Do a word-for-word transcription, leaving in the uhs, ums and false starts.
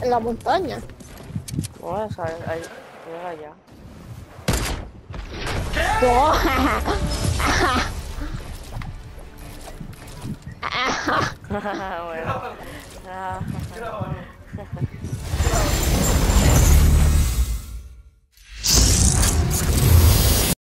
en la montaña. Bueno, sabes, ahí, llega allá. Bueno. Ah.